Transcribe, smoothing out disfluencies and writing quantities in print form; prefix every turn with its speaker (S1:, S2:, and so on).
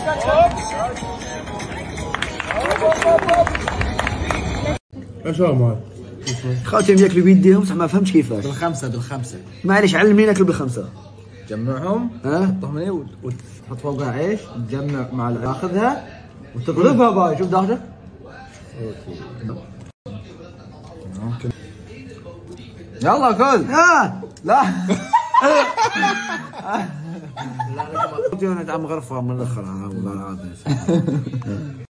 S1: ايش هو مال؟
S2: خالتهم ياكلوا بيديهم صح ما فهمتش كيفاش.
S3: بالخمسة
S2: معليش علمني ناكلوا بالخمسه.
S3: تجمعهم تحطهم هنا وتحط فوقها عيش تجمع مع تاخذها
S2: غرفها باي شوف داخله.
S3: يلا كل.
S2: لا
S3: لا انا عم غرفه من الاخر والله العظيم.